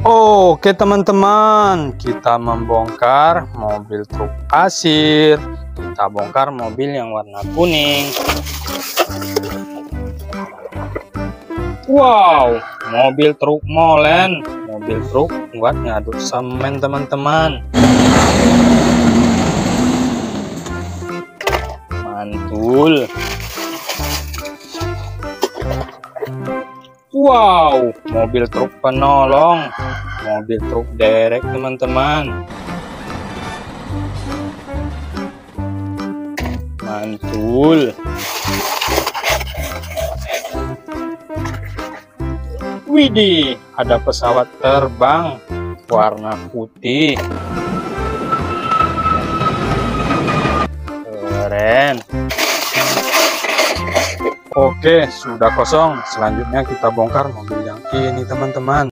Oke teman-teman, kita membongkar mobil truk pasir. Kita bongkar mobil yang warna kuning. Wow, mobil truk molen. Mobil truk buat ngaduk semen teman-teman. Mantul. Wow, mobil truk penolong, mobil truk derek teman-teman. Mantul. Widih, ada pesawat terbang warna putih. Keren. Oke, sudah kosong. Selanjutnya kita bongkar mobil yang ini teman-teman.